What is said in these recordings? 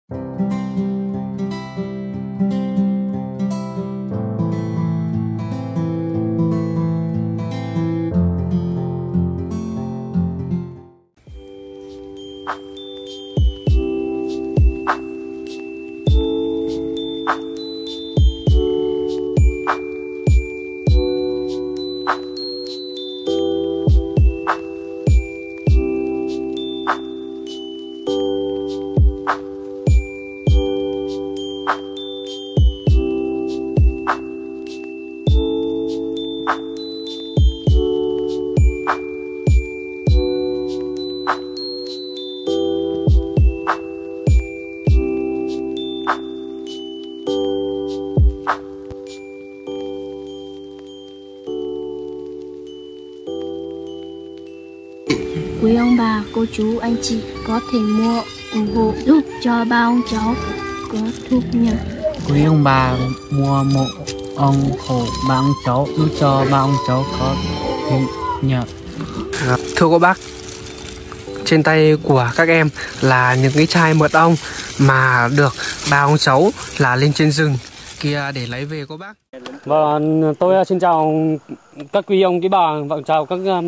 Quý ông bà, cô chú, anh chị có thể mua ủng hộ giúp cho ba ông cháu có thu nhập. Quý ông bà mua mộ ủng hộ ba ông cháu giúp cho ba ông cháu có thu nhập. Thưa cô bác, trên tay của các em là những cái chai mật ong mà được ba ông cháu là lên trên rừng kia để lấy về cô bác. Vâng, tôi xin chào các quý ông, quý bà, và chào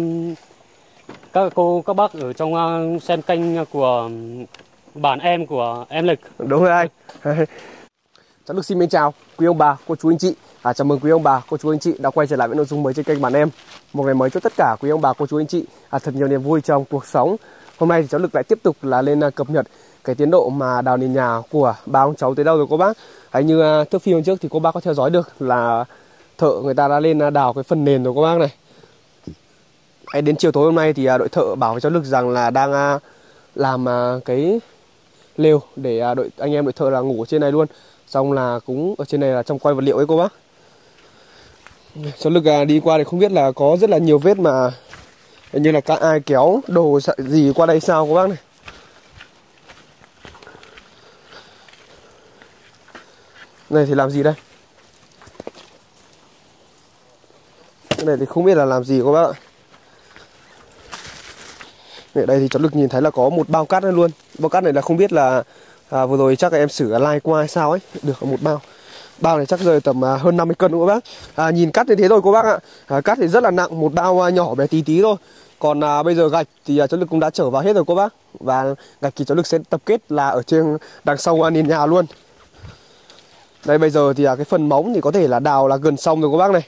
các cô, các bác ở trong xem kênh của bản em của em Lịch. Đúng rồi anh. Cháu được xin mến chào quý ông bà, cô chú anh chị. Chào mừng quý ông bà, cô chú anh chị đã quay trở lại với nội dung mới trên kênh bản em. Một ngày mới cho tất cả quý ông bà, cô chú anh chị thật nhiều niềm vui trong cuộc sống. Hôm nay thì cháu Lực lại tiếp tục là lên cập nhật cái tiến độ mà đào nền nhà của ba ông cháu tới đâu rồi cô bác. Như thước phim trước thì cô bác có theo dõi được là thợ người ta đã lên đào cái phần nền rồi cô bác này. Đến chiều tối hôm nay thì đội thợ bảo với cháu Lực rằng là đang làm cái lều để anh em đội thợ là ngủ ở trên này luôn. Xong là cũng ở trên này là trong quay vật liệu ấy cô bác. Cháu Lực đi qua thì không biết là có rất là nhiều vết mà hình như là các ai kéo đồ gì qua đây sao cô bác này. Này thì làm gì đây? Cái này thì không biết là làm gì cô bác ạ. Ở đây thì cháu Lực nhìn thấy là có một bao cát này luôn. Bao cát này là không biết là vừa rồi chắc là em xử like qua hay sao ấy. Được một bao. Bao này chắc rơi tầm hơn 50 cân cô bác. Nhìn cát như thế rồi cô bác ạ. Cát thì rất là nặng, một bao nhỏ bé tí tí thôi. Còn bây giờ gạch thì cháu Lực cũng đã chở vào hết rồi cô bác. Và gạch thì cháu Lực sẽ tập kết là ở trên đằng sau nền nhà luôn. Đây bây giờ thì cái phần móng thì có thể là đào là gần xong rồi cô bác này.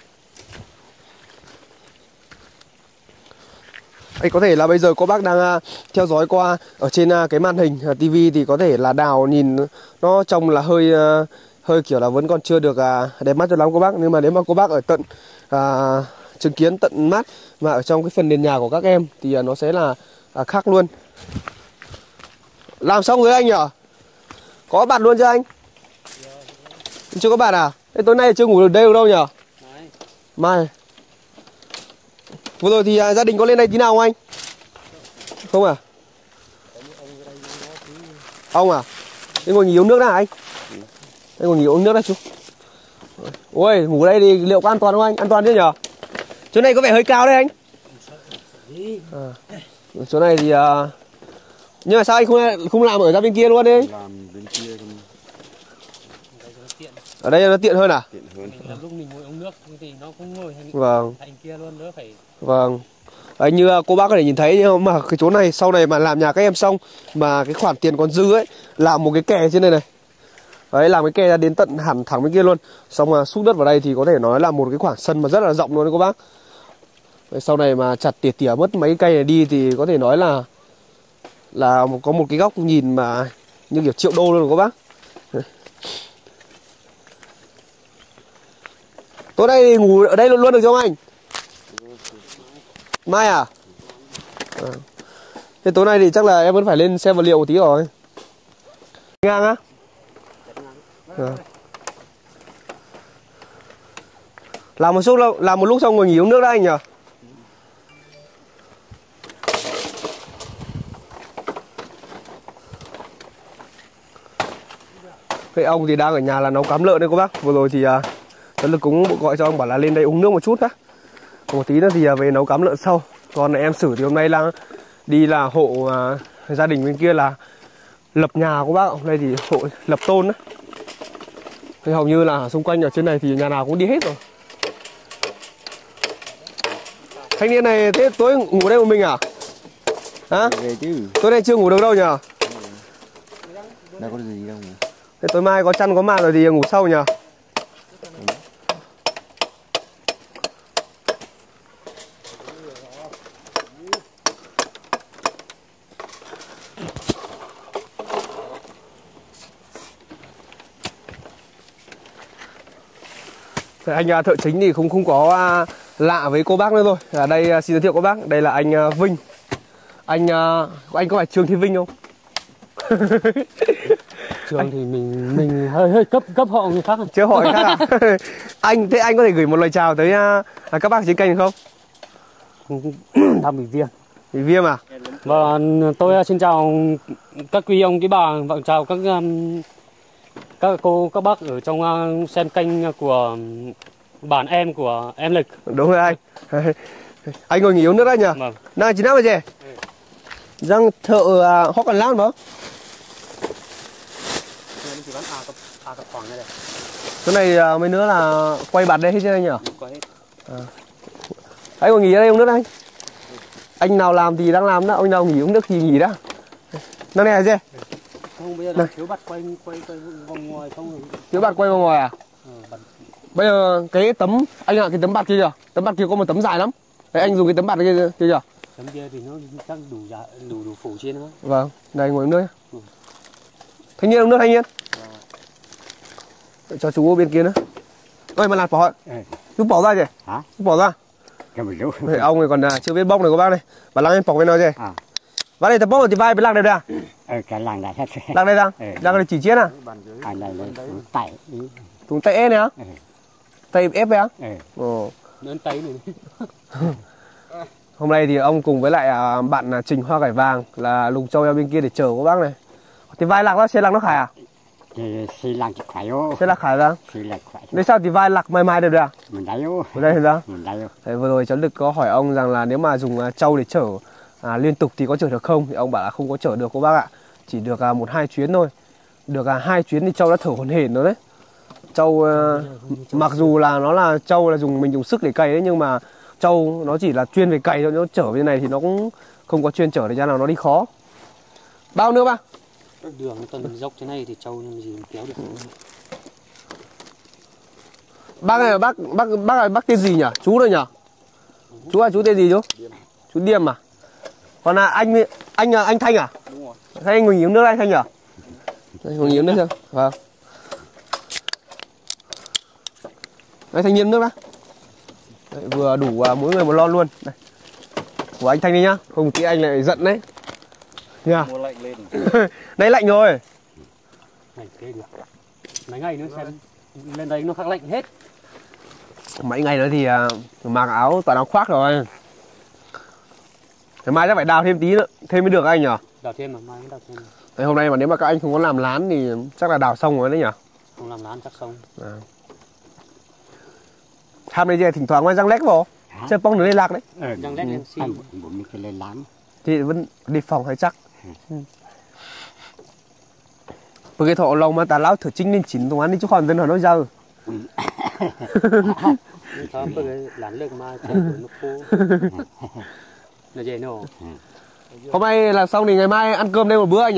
Đây có thể là bây giờ cô bác đang theo dõi qua ở trên cái màn hình tivi thì có thể là đào nhìn nó trông là hơi kiểu là vẫn còn chưa được đẹp mắt cho lắm cô bác. Nhưng mà nếu mà cô bác ở tận chứng kiến tận mắt mà ở trong cái phần nền nhà của các em thì nó sẽ là khác luôn. Làm xong rồi anh nhỉ? Có bạt luôn chưa anh? Chưa có bạt à? Thế tối nay chưa ngủ được đây được đâu nhỉ? Mai. Vừa rồi thì gia đình có lên đây tí nào không anh? Không à? Ông à? Thế ngồi nghỉ uống nước nào anh? Thế ngồi nghỉ uống nước đây chú. Ôi ngủ đây thì liệu có an toàn không anh? An toàn chứ nhỉ? Chỗ này có vẻ hơi cao đấy anh. Chỗ này thì nhưng mà sao anh không làm ở ra bên kia luôn đi? Làm bên kia không. Ở đây nó tiện hơn à? Tiện hơn. Lúc mình ngồi uống nước thì nó cũng ngồi thành kia luôn, đỡ phải. Vâng. Đấy, như cô bác có thể nhìn thấy nhưng mà cái chỗ này sau này mà làm nhà các em xong mà cái khoản tiền còn dư ấy, làm một cái kè trên đây này. Đấy, làm cái kè ra đến tận hẳn thẳng bên kia luôn. Xong mà xúc đất vào đây thì có thể nói là một cái khoảng sân mà rất là rộng luôn đấy cô bác. Đấy, sau này mà chặt tỉa mất mấy cây này đi thì có thể nói là có một cái góc nhìn mà như kiểu triệu đô luôn rồi cô bác. Tối nay ngủ ở đây luôn được không anh? Mai à? Thế tối nay thì chắc là em vẫn phải lên xem vật liệu một tí rồi. Ngang á? Làm một lúc xong ngồi nghỉ uống nước đã anh nhỉ? Cái ông thì đang ở nhà là nấu cám lợn đấy cô bác. Vừa rồi thì cháu Lực cũng gọi cho ông bảo là lên đây uống nước một chút á. Một tí nữa thì về nấu cám lợn sau. Còn em Sử thì hôm nay là đi là hộ gia đình bên kia là lập nhà của bác. Đây thì hộ lập tôn đấy. Thì hầu như là xung quanh ở trên này thì nhà nào cũng đi hết rồi. Thanh niên này thế tối ngủ đây một mình à? Hả? Về chứ. Tối nay chưa ngủ được đâu nhỉ? Đâu có gì đâu. Thế tối mai có chăn có màn rồi thì ngủ sau nhỉ? Anh thợ chính thì không có lạ với cô bác nữa thôi. Ở đây xin giới thiệu cô bác, đây là anh Vinh. Anh có phải Trương Thị Vinh không? Trường thì mình hơi cấp họ người khác. Chưa hỏi khác à? Anh có thể gửi một lời chào tới các bác trên kênh không? Đang bị viêm. Bị viêm à? Và tôi xin chào các quý ông quý bà, và chào các cô các bác ở trong xem kênh của bản em của em Lịch. Đúng rồi anh. Anh ngồi nghỉ uống nước đấy nhỉ? Vâng. Này chín năm rồi gì? Răng thợ họ còn làm không? Cái này mấy nữa là quay bạt đây hết chứ anh nhỉ? Anh ngồi nghỉ ở đây uống nước anh. Anh nào làm thì đang làm đó, anh nào nghỉ uống nước thì nghỉ đó. Nó này là gì? Không, bây giờ là thiếu bạt quay vòng ngoài không. Thiếu bạt quay vòng ngoài à? Bây giờ cái tấm anh ạ, cái tấm bạt kia kìa, tấm bạt kia có một tấm dài lắm. Đấy anh dùng cái tấm bạt kia kìa. Tấm kia thì nó chắc đủ phủ trên thôi. Vâng, đây ngồi uống nước. Thanh niên uống nước thanh niên. Cho chú ở bên kia nữa. Ơi mà lạt bỏ. Chú bỏ ra gì? Hả? Chú bỏ ra. Cái mình rút. Ông này còn chưa biết bóc này của bác này. Bà lăng em bỏ bên nào gì? Bác này tập bóc thì vai với lăng đây à? Cái làng này hết. Lăng đây đang. Lăng này chỉ chiết à? Này tay. Thùng tay ép này á? Tay ép vậy á? Ồ. Nên tay này. Hôm nay thì ông cùng với lại bạn Trình Hoa Cải Vàng là lùng trâu bên kia để chờ của bác này. Thì vai lạc đó, xe lạc nó khải à? Xe lạc khải ô. Xe lạc khải ra. Xe lạc khải. Đấy sao thì vai lạc mai được à? Mình đáy ô. Ở đây ra. Mình đáy ô. Đấy, vừa rồi cháu Lực có hỏi ông rằng là nếu mà dùng trâu để chở liên tục thì có chở được không? Thì ông bảo là không có chở được cô bác ạ. Chỉ được 1-2 chuyến thôi. Được 2 chuyến thì trâu đã thở hổn hển rồi đấy. Trâu mặc dù là nó là trâu là mình dùng sức để cày đấy, nhưng mà trâu nó chỉ là chuyên về cày thôi, nó chở bên này thì nó cũng không có chuyên chở để ra nào nó đi khó. Bao nữa ba? Đường tầng dốc thế này thì trâu làm gì kéo được. Bác này bác tên gì nhỉ? Chú đây nhỉ? Chú tên gì chú? Chú Điềm à? Còn là anh Thanh à? Đúng rồi. Thế anh ngồi nghỉ uống nước anh Thanh nhỉ? Đây, ngồi nghỉ uống nước chưa? Vâng. Đây Thanh niên nước đó. Đấy, vừa đủ mỗi người một lon luôn. Đây. Của anh Thanh đi nhá, không tí anh lại giận đấy. Nha. Mua lạnh lên. Đây lạnh rồi. Này thế được. Mấy ngày nữa xem lên đây nó khác lạnh hết. Mấy ngày nữa thì mặc áo toàn áo khoác rồi. Ngày mai chắc phải đào thêm tí nữa, thêm mới được anh nhỉ? Đào thêm mà, mai mới đào thêm. Đấy, hôm nay mà nếu mà các anh không có làm lán thì chắc là đào xong rồi đấy nhỉ? Không làm lán chắc xong. Tham này thỉnh thoảng ngoài răng lét vào. Chơi bóng nữa liên lạc đấy. Răng lét em xin. Muốn mình lên lán. Thì vẫn đi phòng hay chắc. Bởi cái thọ lòng mà ta lão thử chính nên chín tùng ăn đi chứ còn dân hỏi nó giờ. Không, bởi cái lán lực mà chạy nó khô. Là dễ nổ. Hôm nay là xong thì ngày mai ăn cơm đây một bữa anh nhỉ?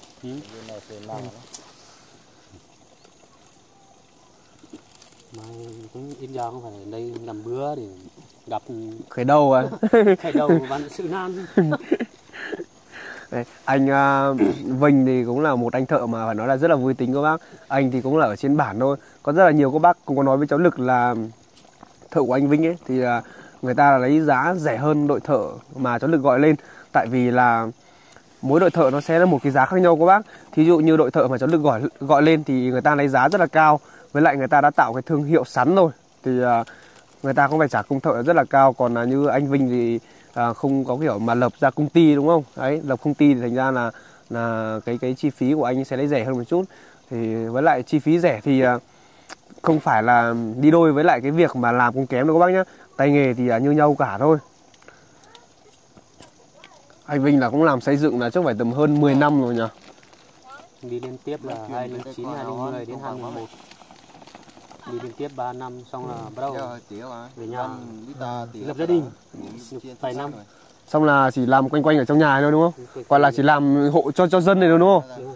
Mai cũng ít ra không phải ở đây làm bữa để gặp khởi đầu à? khởi đầu bạn sự nan. Đấy, anh Vinh thì cũng là một anh thợ mà phải nói là rất là vui tính các bác. Anh thì cũng là ở trên bản thôi. Có rất là nhiều các bác cũng có nói với cháu Lực là thợ của anh Vinh ấy thì người ta lấy giá rẻ hơn đội thợ mà cháu Lực gọi lên. Tại vì là mỗi đội thợ nó sẽ là một cái giá khác nhau các bác. Thí dụ như đội thợ mà cháu Lực gọi lên thì người ta lấy giá rất là cao. Với lại người ta đã tạo cái thương hiệu sắn rồi thì người ta cũng phải trả công thợ rất là cao. Còn như anh Vinh thì không có kiểu mà lập ra công ty đúng không? Đấy, lập công ty thì thành ra là cái chi phí của anh sẽ lấy rẻ hơn một chút. Thì với lại chi phí rẻ thì không phải là đi đôi với lại cái việc mà làm cũng kém đâu các bác nhá. Tay nghề thì như nhau cả thôi. Anh Vinh là cũng làm xây dựng là chắc phải tầm hơn 10 năm rồi nhỉ. đi liên tiếp là 2009, 2010 đến 2011. Đi liên tiếp 3 năm xong là bắt đầu về nhà lập gia đình vài năm. Xong là chỉ làm quanh quanh ở trong nhà này thôi đúng không? Còn là chỉ làm hộ cho dân này thôi đúng không?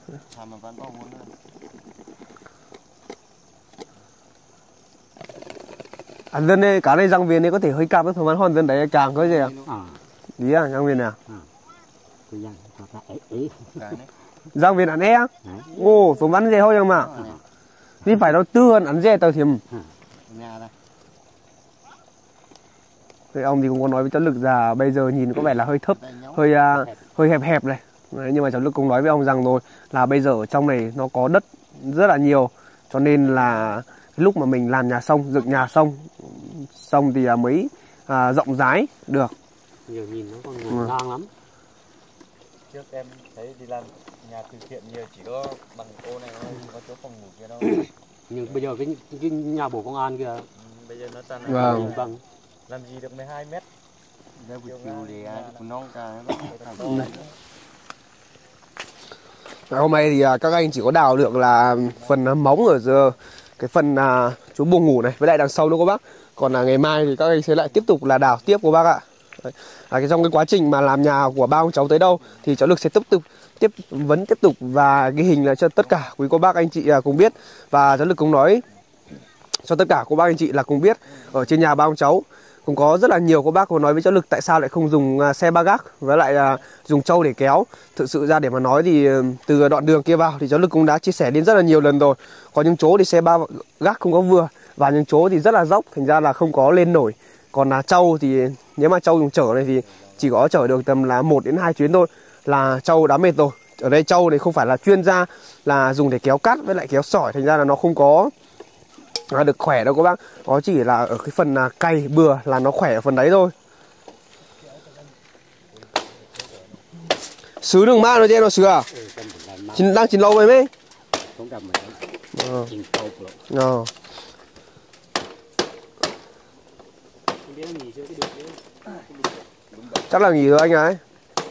Dân đây cá này răng viền này có thể hơi cam với phần hòn dân đấy càng có gì à? Đi à, răng viền à? Răng viền ăn e? Ồ, số bắn dê thôi nhưng mà đi phải đâu tư hơn ăn dê tao thiềm. Thì ông thì cũng có nói với cháu Lực là bây giờ nhìn có vẻ là hơi thấp, hơi hẹp hẹp này. Đấy, nhưng mà cháu Lực cũng nói với ông rằng rồi là bây giờ ở trong này nó có đất rất là nhiều, cho nên là lúc mà mình làm nhà xong, dựng nhà xong thì mới rộng rãi được. Nhiều nhìn nó còn ngổn ngang lắm. Trước em thấy đi làm nhà từ thiện nhiều chỉ có bằng ô này thôi, có chỗ phòng ngủ kia đâu. Nhưng bây giờ cái nhà bổ công an kìa, bây giờ nó toàn Vâng. bằng làm gì được 12 mét. Hôm nay thì các anh chỉ có đào được là phần móng ở giờ cái phần chỗ buồng ngủ này với lại đằng sau nữa cô bác. Còn là ngày mai thì các anh sẽ lại tiếp tục là đào tiếp cô bác ạ. Trong cái quá trình mà làm nhà của ba ông cháu tới đâu thì cháu Lực sẽ tiếp tục và ghi hình lại cho tất cả quý cô bác anh chị cùng biết. Và cháu Lực cũng nói cho tất cả cô bác anh chị là cùng biết ở trên nhà ba ông cháu cũng có rất là nhiều cô bác có nói với cháu Lực tại sao lại không dùng xe ba gác với lại dùng trâu để kéo. Thực sự ra để mà nói thì từ đoạn đường kia vào thì cháu Lực cũng đã chia sẻ đến rất là nhiều lần rồi. Có những chỗ thì xe ba gác không có vừa và những chỗ thì rất là dốc, thành ra là không có lên nổi. Còn là trâu thì nếu mà trâu dùng chở này thì chỉ có chở được tầm là 1 đến 2 chuyến thôi là trâu đã mệt rồi. Ở đây trâu này không phải là chuyên gia là dùng để kéo cát với lại kéo sỏi, thành ra là nó không có được khỏe đâu các bác. Nó chỉ là ở cái phần cày bừa là nó khỏe ở phần đấy thôi. Sứ đừng mang nó cho nó sứ à? Đang chín lâu rồi mấy? Chắc là nghỉ rồi anh ấy.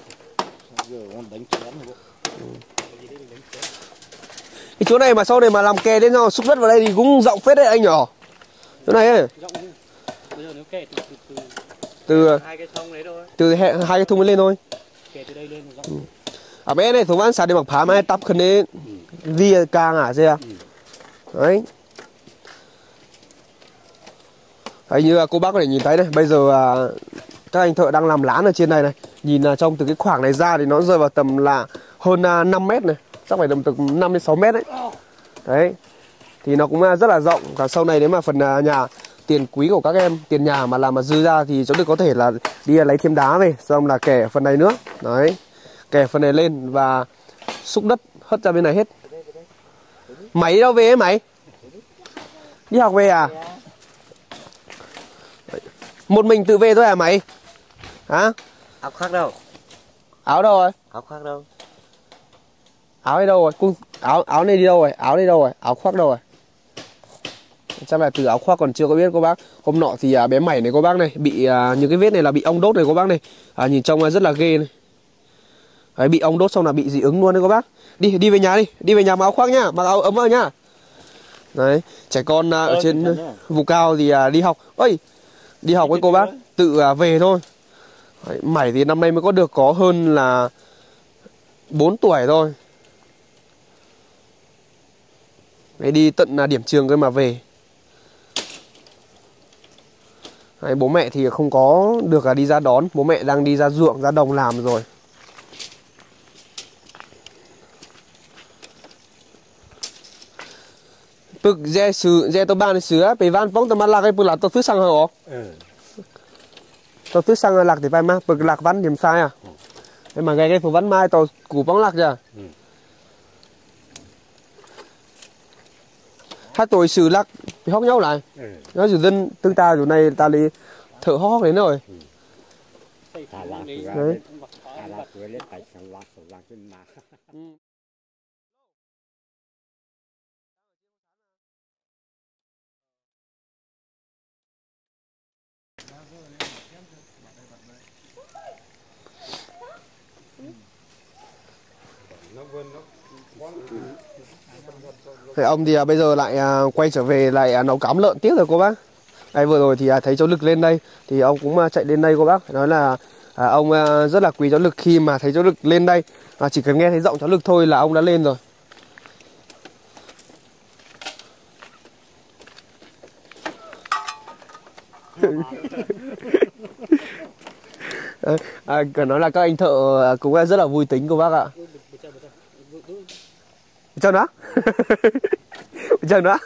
Cái chỗ này mà sau này mà làm kè lên nó xúc đất vào đây thì cũng rộng phết đấy anh nhỏ. Chỗ này ấy. bây giờ nếu kè Từ hai cái thông đấy thôi. Từ hai cái thùng lên thôi. Kè từ đây lên là rộng. Bé này thùng ăn sạch để mặc phá mà tập khẩn đến vi càng à gì à? Đấy. Đấy, như cô bác có thể nhìn thấy này, bây giờ các anh thợ đang làm lán ở trên này này. Nhìn trong từ cái khoảng này ra thì nó rơi vào tầm là hơn 5 mét này. Chắc phải tầm từ 5 đến 6 mét đấy. Đấy. Thì nó cũng rất là rộng. Và sau này nếu mà phần nhà tiền quý của các em, tiền nhà mà làm mà dư ra thì cháu Lực có thể là đi lấy thêm đá về, xong là kẻ phần này nữa. Đấy. Kẻ phần này lên và xúc đất hất ra bên này hết. Mày đi đâu về ấy mày? Đi học về à? Một mình tự về thôi à mày? Hả? Áo khác đâu? Áo đâu rồi? Áo khác đâu? Áo đi đâu rồi? Áo này đi đâu rồi? Áo đi đâu rồi? Áo khoác đâu rồi? Chắc là từ áo khoác còn chưa có biết cô bác. Hôm nọ thì bé Mẩy này cô bác này bị những cái vết này là bị ong đốt này cô bác này. Nhìn trông rất là ghê này. Đấy, bị ong đốt xong là bị dị ứng luôn đấy cô bác. Đi về nhà đi, đi về nhà mặc áo khoác nhá, mặc áo ấm vào nhá. Đấy, trẻ con ở trên vùng cao thì đi học. Ơi, đi học với cô bác, tự về thôi. Đấy, Mẩy thì năm nay mới có hơn là 4 tuổi thôi. Đấy, đi tận điểm trường cơ mà về. Đấy, bố mẹ thì không có được đi ra đón. Bố mẹ đang đi ra ruộng, ra đồng làm rồi. Bực dè tôi ban sứaไปบ้านป้องตะมันลักไอ้ปึกหลักตัวซื้อสั่งเหรอตัวซื้อสั่งหลักthì phải mà bực lạc văn điểm sai à thế mà cái phụ văn mai tàu củ bóng lạc chưa hai tuổi xử lạc thì hóc nhau lại nó dù dân tương ta chỗ này ta đi thợ hóc đến rồi đấy. Thế ông thì bây giờ lại quay trở về lại nấu cám lợn tiếp rồi cô bác. Đây vừa rồi thì thấy cháu Lực lên đây thì ông cũng chạy lên đây cô bác. Nói là ông rất là quý cháu Lực khi mà thấy cháu Lực lên đây. Chỉ cần nghe thấy giọng cháu Lực thôi là ông đã lên rồi. Cần nói là các anh thợ cũng rất là vui tính cô bác ạ. Chờ nữa. Chờ nữa.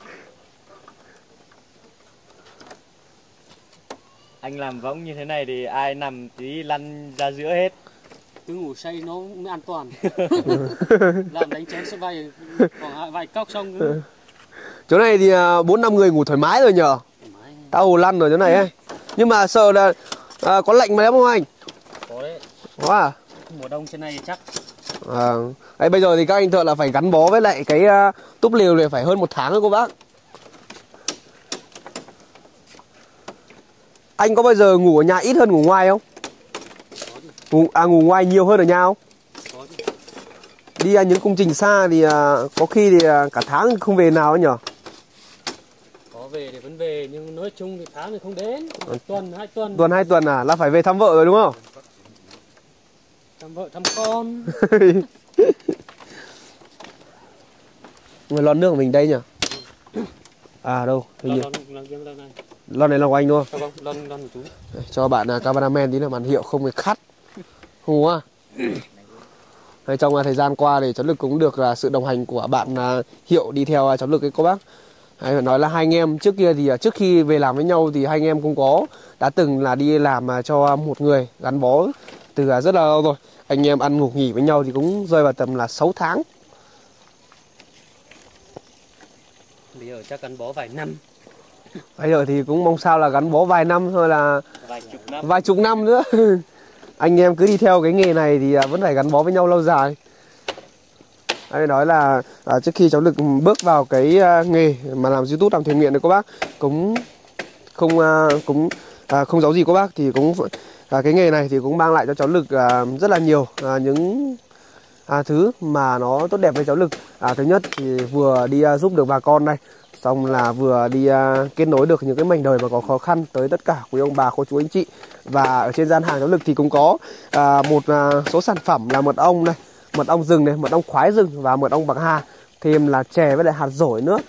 Anh làm võng như thế này thì ai nằm tí lăn ra giữa hết. Cứ ngủ say nó mới an toàn. Làm đánh chén sẽ khoảng vài cốc xong cứ. Chỗ này thì 4-5 người ngủ thoải mái rồi nhờ. Tao lăn rồi chỗ này ấy. Nhưng mà sợ là có lạnh mà lắm không anh? Có đấy. Có à? Mùa đông trên này chắc. Đấy, bây giờ thì các anh thợ là phải gắn bó với lại cái túp lều này phải hơn 1 tháng rồi cô bác. Anh có bao giờ ngủ ở nhà ít hơn ngủ ngoài không? Ngủ ngoài nhiều hơn ở nhà không? Đi những công trình xa thì có khi thì cả tháng không về nào ấy nhở? Có về thì vẫn về nhưng nói chung thì tháng thì không đến. Tuần 2 tuần. Tuần 2 tuần là phải về thăm vợ rồi đúng không? Thăm vợ thăm con. Người lon nước của mình đây nhỉ? Đâu? Lon này là của anh đúng không? Lon của chú. Cho bạn cameraman tí là màn hiệu không bị khắt. Không quá. Trong thời gian qua thì cháu Lực cũng được sự đồng hành của bạn Hiệu đi theo cháu Lực ấy cô bác. Phải nói là hai anh em trước kia thì trước khi về làm với nhau thì hai anh em cũng đã từng là đi làm cho một người gắn bó từ rất là lâu rồi. Anh em ăn ngủ nghỉ với nhau thì cũng rơi vào tầm là 6 tháng. Bây giờ chắc gắn bó vài năm. Bây giờ thì cũng mong sao là gắn bó vài năm thôi là vài chục năm nữa. Anh em cứ đi theo cái nghề này thì vẫn phải gắn bó với nhau lâu dài. Đây nói là trước khi cháu Lực bước vào cái nghề mà làm YouTube làm thiện nguyện đấy cô bác cũng không giấu gì cô bác thì cũng cái nghề này thì cũng mang lại cho cháu Lực rất là nhiều những thứ mà nó tốt đẹp với cháu Lực. Thứ nhất thì vừa đi giúp được bà con này, xong là vừa đi kết nối được những cái mảnh đời mà có khó khăn tới tất cả quý ông bà cô chú anh chị. Và ở trên gian hàng cháu Lực thì cũng có một số sản phẩm là mật ong này, mật ong rừng này, mật ong khoái rừng và mật ong bạc hà, thêm là chè với lại hạt dổi nữa.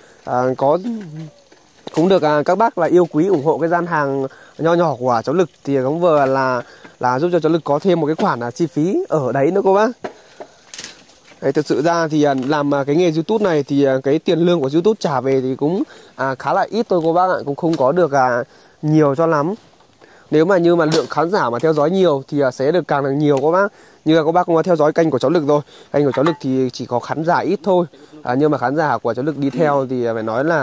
Cũng được các bác là yêu quý ủng hộ cái gian hàng nho nhỏ của cháu Lực thì cũng vừa là giúp cho cháu Lực có thêm một cái khoản chi phí ở đấy nữa cô bác. Đấy, thực sự ra thì làm cái nghề YouTube này thì cái tiền lương của YouTube trả về thì cũng khá là ít thôi cô bác ạ, cũng không có được nhiều cho lắm. Nếu mà như mà lượng khán giả mà theo dõi nhiều thì sẽ được càng nhiều các bác. Như là các bác cũng có theo dõi kênh của cháu Lực rồi. Kênh của cháu Lực thì chỉ có khán giả ít thôi. Nhưng mà khán giả của cháu Lực đi theo thì phải nói là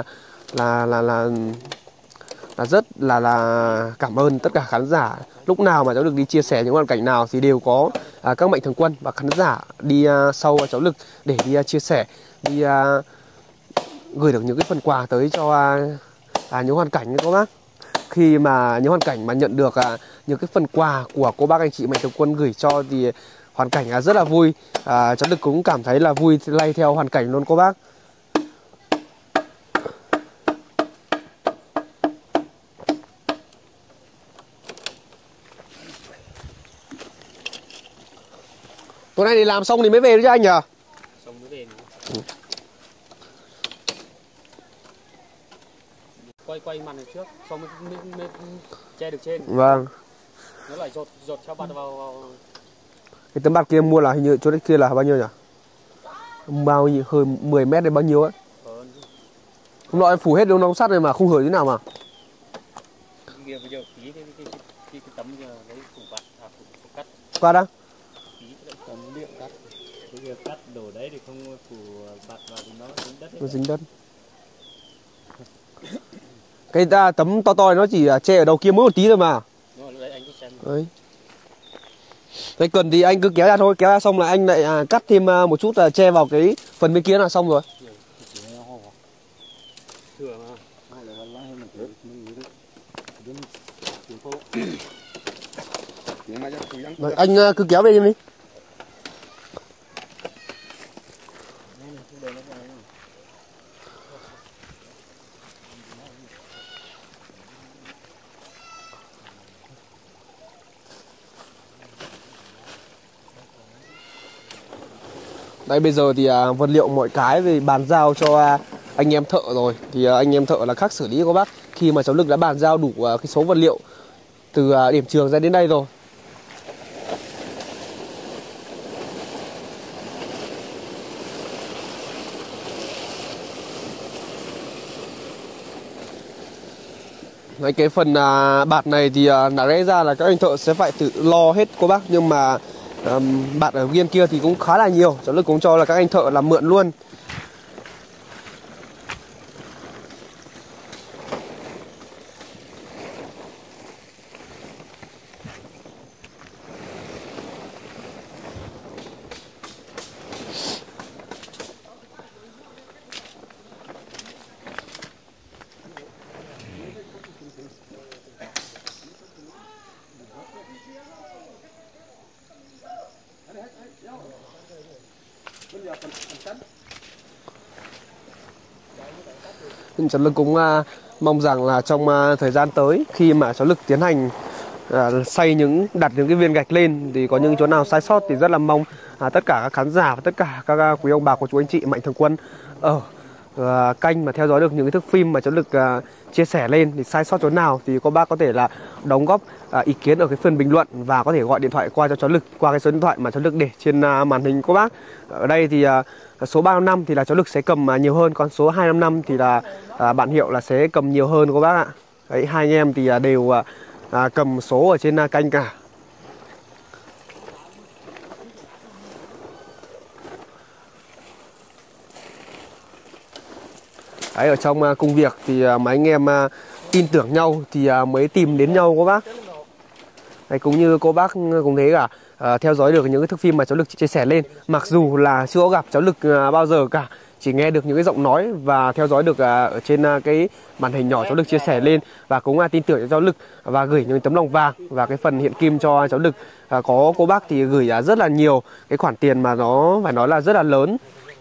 rất là cảm ơn tất cả khán giả. Lúc nào mà cháu Lực đi chia sẻ những hoàn cảnh nào thì đều có các mạnh thường quân và khán giả đi sau cháu Lực để đi chia sẻ, đi gửi được những cái phần quà tới cho những hoàn cảnh các bác. Khi mà những hoàn cảnh mà nhận được những cái phần quà của cô bác anh chị mạnh thường quân gửi cho thì hoàn cảnh rất là vui. Cháu Lực cũng cảm thấy là vui lay theo hoàn cảnh luôn cô bác. Tối nay thì làm xong thì mới về chứ anh nhỉ? Xong mới về. Quay màn này trước, xong mới che được trên. Vâng. Nó lại dột cho bạt vào. Cái tấm bạt kia mua là hình như chỗ đấy kia là bao nhiêu nhỉ? Bao nhiêu, hơn 10 mét đến bao nhiêu ấy? Hôm nọ em phủ hết đường nóng sắt này mà không hở thế nào mà. Bây giờ tí cái tấm đấy phủ bạt, phủ cắt. Qua đó. Tấm điện cắt. Bây giờ cắt đổ đấy thì không phủ bạt vào thì nó dính đất. Nó dính đất. Cái tấm to nó chỉ che ở đầu kia mỗi một tí thôi mà. Đấy. Cái cần thì anh cứ kéo ra thôi, kéo ra xong là anh lại cắt thêm một chút là che vào cái phần bên kia là xong rồi. Đấy, anh cứ kéo về đi. Đây bây giờ thì vật liệu mọi cái về bàn giao cho anh em thợ rồi. Thì anh em thợ là khác xử lý các bác. Khi mà cháu Lực đã bàn giao đủ cái số vật liệu từ điểm trường ra đến đây rồi. Đấy, cái phần bạt này thì lẽ ra là các anh thợ sẽ phải tự lo hết cô bác. Nhưng mà bạt ở bên kia thì cũng khá là nhiều. Cháu Lực cũng cho là các anh thợ làm mượn luôn. Cháu Lực cũng mong rằng là trong thời gian tới khi mà cháu Lực tiến hành đặt những cái viên gạch lên thì có những chỗ nào sai sót thì rất là mong tất cả các khán giả và tất cả các quý ông bà cô chú anh chị mạnh thường quân ở kênh mà theo dõi được những cái thước phim mà cháu Lực chia sẻ lên thì sai sót chỗ nào thì các bác có thể là đóng góp ý kiến ở cái phần bình luận và có thể gọi điện thoại qua cho cháu Lực qua cái số điện thoại mà cháu Lực để trên màn hình các bác. Ở đây thì số 355 thì là cháu Lực sẽ cầm nhiều hơn, còn số 255 thì là bạn Hiệu là sẽ cầm nhiều hơn các bác ạ. Đấy, hai anh em thì đều cầm số ở trên kênh cả. Đấy, ở trong công việc thì mấy anh em tin tưởng nhau thì mới tìm đến nhau các bác. Đấy, cũng như cô bác cũng thế cả, theo dõi được những cái thước phim mà cháu Lực chia sẻ lên. Mặc dù là chưa có gặp cháu Lực bao giờ cả, chỉ nghe được những cái giọng nói và theo dõi được ở trên cái màn hình nhỏ cháu Lực chia sẻ lên. Và cũng tin tưởng cho cháu Lực và gửi những tấm lòng vàng và cái phần hiện kim cho cháu Lực. Có cô bác thì gửi rất là nhiều cái khoản tiền mà nó phải nói là rất là lớn.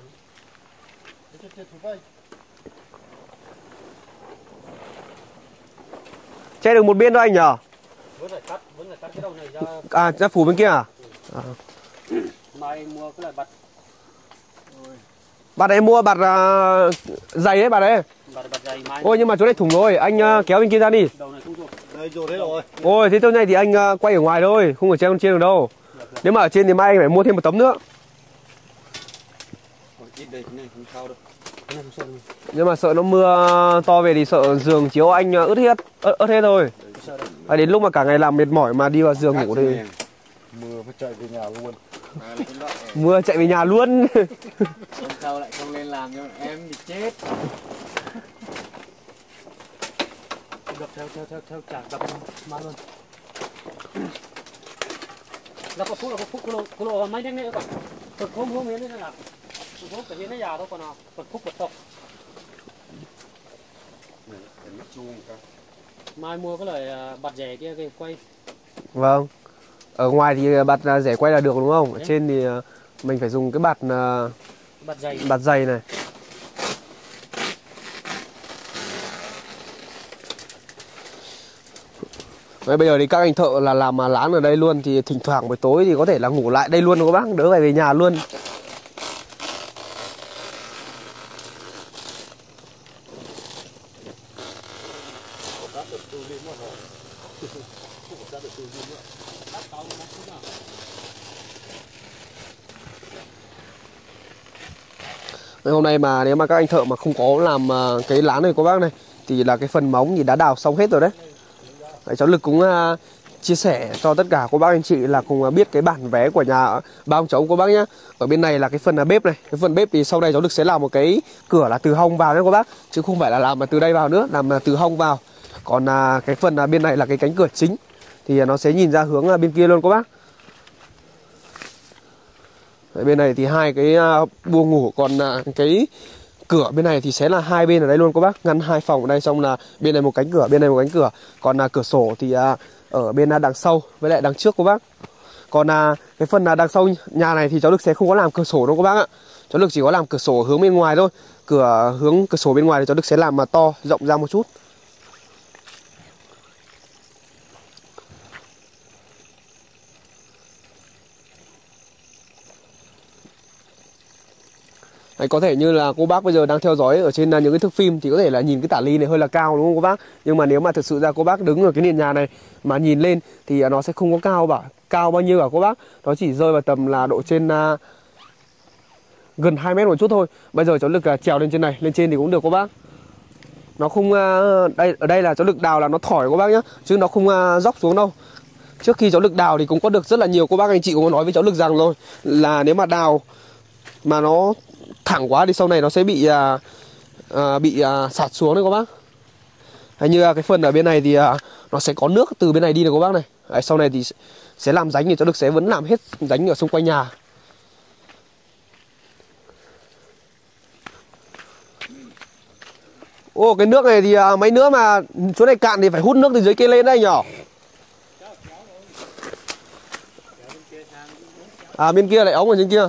Che được một biên thôi anh nhở? Vẫn phải cắt cái đầu này ra. Ra phủ bên kia à? Mai mua cái loại bạt. Bạt này mua bạt dày đấy, bạt đấy. Bạt dày mai. Ôi nhưng mà chỗ này thủng rồi, anh kéo bên kia ra đi. Đầu này không ruột. Đây ruột hết rồi. Ôi thế chỗ này thì anh quay ở ngoài thôi, không ở trên được đâu. Nếu mà ở trên thì mai anh phải mua thêm một tấm nữa. Ít đây cái này không sao đâu. Nhưng mà sợ nó mưa to về thì sợ giường chiếu anh ướt hết rồi. Đến lúc mà cả ngày làm mệt mỏi mà đi vào giường ngủ thì mưa phải chạy về nhà luôn. Mưa chạy về nhà luôn. Hôm sau lại không lên làm cho em bị chết. Đập theo chả đập má luôn. Đập vào phút cô lộ mấy nhanh nữa còn. Còn không miếng nữa là. Không phải hiến nó già đâu còn nào. Còn phút tộc. Mai mua cái loại bạt rẻ kia kìa quay. Vâng. Ở ngoài thì bạt rẻ quay là được đúng không? Ở trên thì mình phải dùng cái bạt dày này. Bây giờ thì các anh thợ là làm lán ở đây luôn, thì thỉnh thoảng buổi tối thì có thể là ngủ lại đây luôn các bác, đỡ phải về nhà luôn. Hôm nay mà nếu mà các anh thợ mà không có làm cái lán này các bác này thì là cái phần móng thì đã đào xong hết rồi đấy. Đấy, cháu Lực cũng chia sẻ cho tất cả cô bác anh chị là cùng biết cái bản vé của nhà ba ông cháu cô bác nhá. Ở bên này là cái phần bếp này, cái phần bếp thì sau này cháu Lực sẽ làm một cái cửa là từ hông vào nhé cô bác, chứ không phải là làm từ đây vào nữa, làm từ hông vào. Còn cái phần bên này là cái cánh cửa chính thì nó sẽ nhìn ra hướng bên kia luôn cô bác. Đấy, bên này thì hai cái buồng ngủ, còn cái cửa bên này thì sẽ là hai bên ở đây luôn cô bác, ngăn hai phòng ở đây, xong là bên này một cánh cửa, bên này một cánh cửa. Còn cửa sổ thì ở bên đằng sau với lại đằng trước cô bác. Còn cái phần đằng sau nhà này thì cháu Lực sẽ không có làm cửa sổ đâu cô bác ạ. Cháu Lực chỉ có làm cửa sổ hướng bên ngoài thôi. Hướng cửa sổ bên ngoài thì cháu Lực sẽ làm mà to, rộng ra một chút. Đấy, có thể như là cô bác bây giờ đang theo dõi ở trên những cái thước phim thì có thể là nhìn cái tả ly này hơi là cao, đúng không cô bác? Nhưng mà nếu mà thực sự ra cô bác đứng ở cái nền nhà này mà nhìn lên thì nó sẽ không có cao bao nhiêu cả cô bác. Nó chỉ rơi vào tầm là độ trên gần 2 mét một chút thôi. Bây giờ cháu Lực trèo lên trên này, lên trên thì cũng được cô bác. Nó không ở đây là cháu Lực đào là nó thỏi cô bác nhá, chứ nó không dốc xuống đâu. Trước khi cháu Lực đào thì cũng có được rất là nhiều cô bác anh chị cũng có nói với cháu Lực rằng rồi là nếu mà đào mà nó thẳng quá thì sau này nó sẽ bị sạt xuống đấy cô bác. Hay như cái phần ở bên này thì nó sẽ có nước từ bên này đi này cô bác này. Đấy, sau này thì sẽ làm rãnh thì cháu Lực sẽ vẫn làm hết rãnh ở xung quanh nhà. Ô, cái nước này thì mấy nữa mà chỗ này cạn thì phải hút nước từ dưới kia lên đây nhở. À, bên kia lại ống ở trên kia.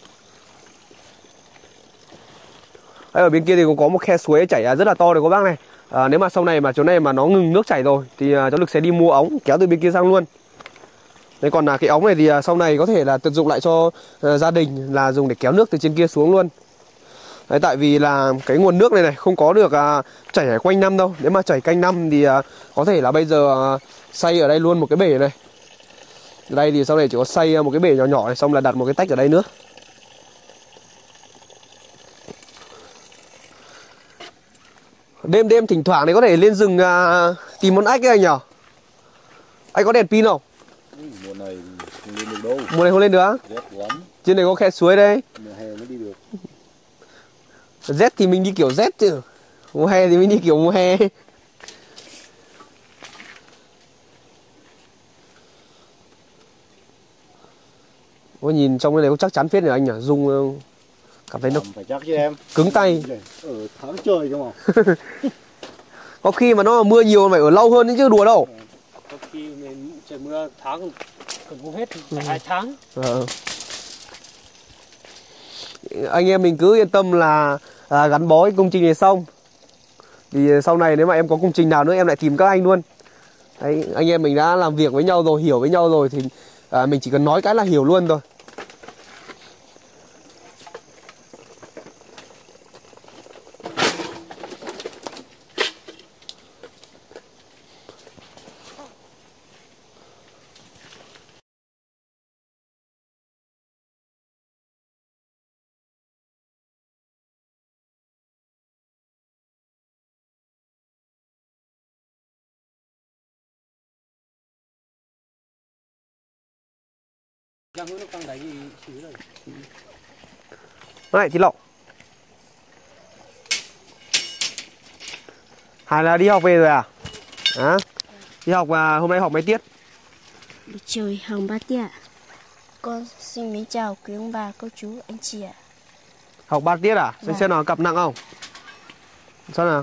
Đấy, ở bên kia thì cũng có một khe suối chảy rất là to đấy cô bác này. Nếu mà sau này mà chỗ này mà nó ngừng nước chảy rồi thì cháu Lực sẽ đi mua ống kéo từ bên kia sang luôn. Đấy, còn cái ống này thì sau này có thể là tận dụng lại cho gia đình là dùng để kéo nước từ trên kia xuống luôn. Đấy, tại vì là cái nguồn nước này không có được chảy quanh năm đâu. Nếu mà chảy quanh năm thì có thể là bây giờ xây ở đây luôn một cái bể này. Ở đây thì sau này chỉ có xây một cái bể nhỏ nhỏ này, xong là đặt một cái tách ở đây nữa. Đêm thỉnh thoảng thì có thể lên rừng tìm món ếch ấy anh nhở. Anh có đèn pin không? Mùa này không lên được đâu. Mùa này không lên được á? Rét lắm. Trên này có khe suối đây. Mùa hè mới đi được. Rét thì mình đi kiểu rét chứ. Mùa hè thì mình đi kiểu mùa hè. Ôi, nhìn trong cái này có chắc chắn phết này anh nhỉ? Dung cảm thấy nó phải chắc chứ em. cứng tay. Ở tháng trời không ạ? Có khi mà nó mưa nhiều phải ở lâu hơn chứ đùa đâu. Có khi mình trời mưa tháng còn không hết, 2 tháng. Anh em mình cứ yên tâm là gắn bó cái công trình này xong thì sau này nếu mà em có công trình nào nữa em lại tìm các anh luôn. Đấy, anh em mình đã làm việc với nhau rồi, hiểu với nhau rồi thì mình chỉ cần nói cái là hiểu luôn thôi. Này thì lọ. Hải là đi học về rồi à? Đi học hôm nay học mấy tiết? Buổi chiều học 3 tiết ạ. Con xin mến chào quý ông bà, cô chú, anh chị ạ. Học 3 tiết à? Xem nào, cặp nặng không? Sao nào?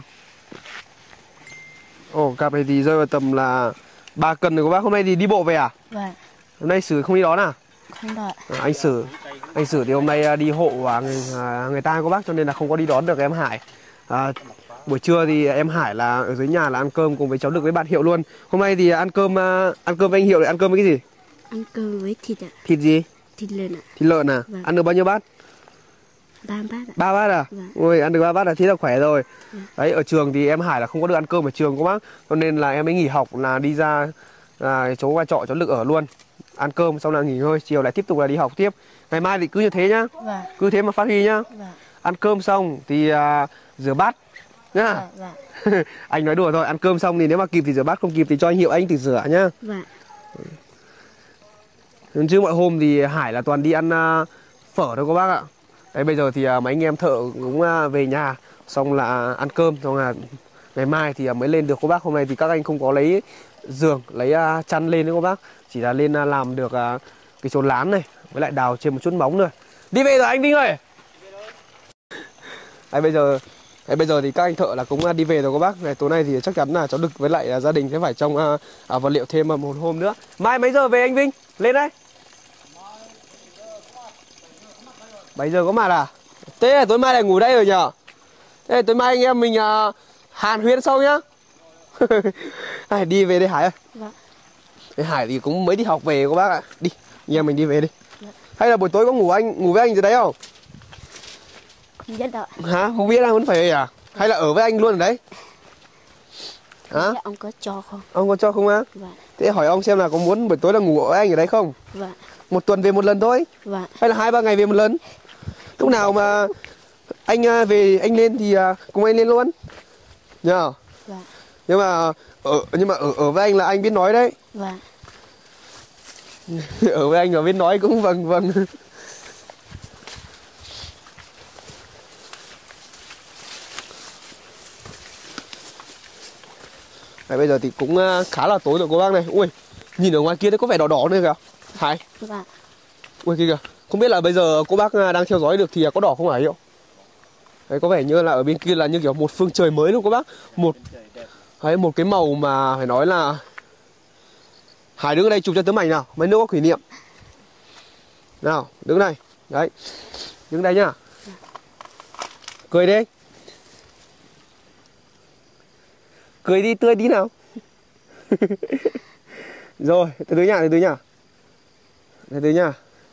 Ồ, cặp này thì rơi vào tầm là 3 cân rồi cô bác. Hôm nay thì đi bộ về à? Vâng. Hôm nay Sử không đi đón à? Không đợi. Anh Sử thì hôm nay đi hộ người ta cô bác, cho nên là không có đi đón được em Hải. Buổi trưa thì em Hải là ở dưới nhà là ăn cơm cùng với cháu Lực với bạn Hiệu luôn. Hôm nay thì ăn cơm với anh Hiệu thì ăn cơm với cái gì? Ăn cơm với thịt ạ. Thịt gì? Thịt lợn ạ. Thịt lợn à? Vâng. Ăn được bao nhiêu bát? 3 bát ạ. 3 bát à? Vâng. Ôi, ăn được 3 bát là thế là khỏe rồi. Vâng. Đấy, ở trường thì em Hải là không có được ăn cơm ở trường cô bác, cho nên là em ấy nghỉ học là đi ra chỗ qua trọ cháu Lực ở luôn. Ăn cơm xong là nghỉ ngơi, chiều lại tiếp tục là đi học tiếp. Ngày mai thì cứ như thế nhá. Vâng. Cứ thế mà phát huy nhá. Vâng. Ăn cơm xong thì rửa bát nhá. Vâng. Anh nói đùa thôi, ăn cơm xong thì nếu mà kịp thì rửa bát, không kịp thì cho anh Hiệu anh tự rửa nhá. Vâng. Chứ mọi hôm thì Hải là toàn đi ăn phở thôi các bác ạ. Đấy, bây giờ thì mấy anh em thợ cũng về nhà, xong là ăn cơm, xong là ngày mai thì mới lên được các bác. Hôm nay thì các anh không có lấy giường, lấy chăn lên nữa các bác. Chỉ là lên làm được cái chỗ lán này, với lại đào trên một chút móng nữa. Đi về rồi anh Vinh ơi. Đấy, bây giờ thì các anh thợ là cũng đi về rồi các bác. Ngày tối nay thì chắc chắn là cháu Lực với lại gia đình sẽ phải trong vật liệu thêm một hôm nữa. Mai mấy giờ về anh Vinh? Lên đây. 7 giờ có mặt à? Thế là tối mai lại ngủ đây rồi nhở? Thế tối mai anh em mình hàn huyên sau nhá. Đi về đây Hải ơi. Vâng. Thế Hải thì cũng mới đi học về các bác ạ. Đi, anh em mình đi về đi. Vâng. Hay là buổi tối có ngủ với anh rồi đấy không? Không biết đâu. Hả? Không biết, vẫn phải à? Hay là ở với anh luôn ở đấy? Hả? Ông có cho không? Ông có cho không á? Vâng. Thế hỏi ông xem là có muốn buổi tối là ngủ với anh ở đấy không? Vâng. Một tuần về một lần thôi? Vâng. Hay là 2-3 ngày về một lần? Lúc nào mà anh về anh lên thì cùng anh lên luôn nhờ. Vâng. Nhưng mà ở với anh là anh biết nói đấy. Vâng. Ở với anh mà biết nói cũng vâng. Đấy, bây giờ thì cũng khá là tối rồi cô bác này. Ui, nhìn ở ngoài kia đấy có vẻ đỏ đỏ nữa kìa Hải. Vâng. Ui kia kìa. Không biết là bây giờ cô bác đang theo dõi được thì có đỏ không Hải hiệu? Đấy, có vẻ như là ở bên kia là như kiểu một phương trời mới luôn cô bác. Một cái màu mà phải nói là Hải đứng ở đây chụp cho tấm ảnh nào, mấy nước có kỷ niệm. Nào, đứng đây. Đấy. Đứng đây nhá. Cười đi. Cười đi, tươi tí nào. Rồi, từ từ nhá.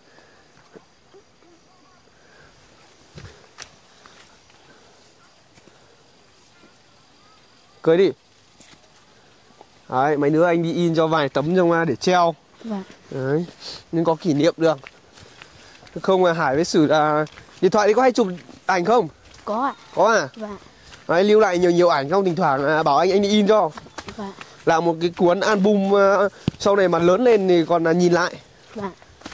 Cười đi. Đấy, mấy đứa anh đi in cho vài tấm trong để treo. Vâng. Đấy, nhưng có kỷ niệm được. Không là Hải với Sử là điện thoại đi có hay chụp ảnh không? Có ạ. Có à? Vâng. Đấy, lưu lại nhiều ảnh không? Thỉnh thoảng bảo anh đi in cho. Vâng. Làm một cái cuốn album sau này mà lớn lên thì còn nhìn lại. Vâng.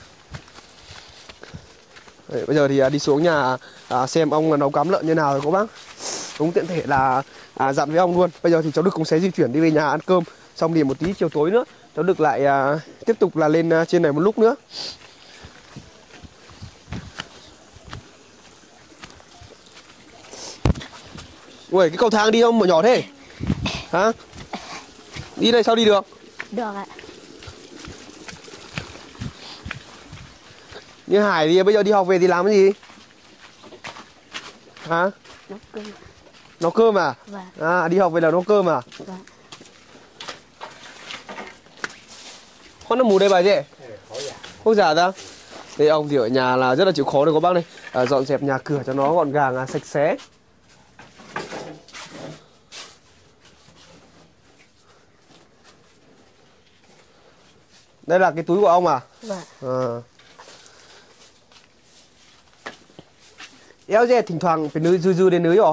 Đấy, bây giờ thì đi xuống nhà xem ông nấu cám lợn như nào rồi cô bác. Cũng tiện thể là dặn với ông luôn. Bây giờ thì cháu Đức cũng sẽ di chuyển đi về nhà ăn cơm. Xong thì một tí chiều tối nữa cháu Đức lại tiếp tục là lên trên này một lúc nữa. Ui, cái cầu thang đi không mà nhỏ thế? Hả? Đi này sao đi được? Được ạ. Như Hải thì bây giờ đi học về thì làm cái gì? Hả? Nấu cơm. Nấu cơm à? Vâng. Đi học về là nấu cơm à? Vâng. Con nó mù đây bà chị? Không giả ra. Thế ông thì ở nhà là rất là chịu khó đấy cô bác này. Dọn dẹp nhà cửa cho nó gọn gàng, sạch sẽ. Đây là cái túi của ông à? Vâng. Éo dè thỉnh thoảng phải dư đến nới rồi.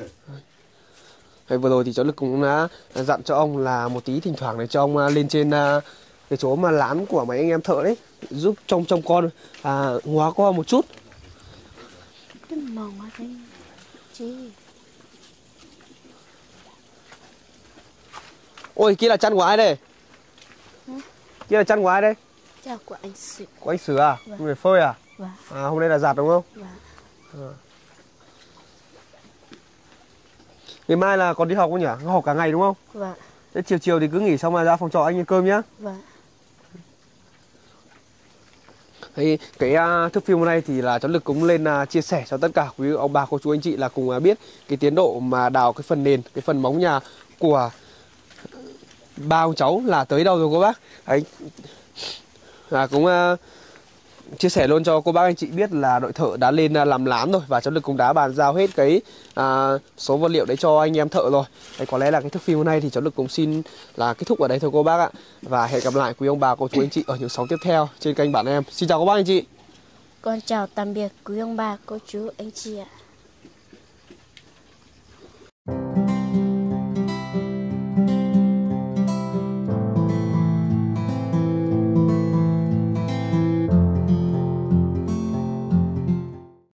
Vừa rồi thì cháu Lực cũng đã dặn cho ông là một tí thỉnh thoảng để cho ông lên trên cái chỗ mà lán của mấy anh em thợ đấy, giúp trông con hóa qua một chút. Cái mỏng ở đây chị. Ôi, kia là chăn của ai đây? Kia là chăn của ai đây? Chào của anh Sử. Của anh Sử à? Vâng. Người phơi à? Vâng. Hôm nay là giặt đúng không? Vâng. Ngày mai là còn đi học không nhỉ? Học cả ngày đúng không? Vâng. Thế chiều thì cứ nghỉ xong rồi ra phòng trọ anh ăn cơm nhá. Vâng. Thì cái thước phim hôm nay thì là cháu Lực cũng lên chia sẻ cho tất cả quý ông bà cô chú anh chị là cùng biết cái tiến độ mà đào cái phần nền, cái phần móng nhà của ba ông cháu là tới đâu rồi cô bác. Đấy. Cũng chia sẻ luôn cho cô bác anh chị biết là đội thợ đã lên làm lán rồi, và cháu Lực cũng đã bàn giao hết cái số vật liệu đấy cho anh em thợ rồi. Đấy, có lẽ là cái thước phim hôm nay thì cháu Lực cũng xin là kết thúc ở đây thôi cô bác ạ. Và hẹn gặp lại quý ông bà cô chú anh chị ở những sóng tiếp theo trên kênh Bản Em. Xin chào các bác anh chị. Con chào tạm biệt quý ông bà cô chú anh chị ạ.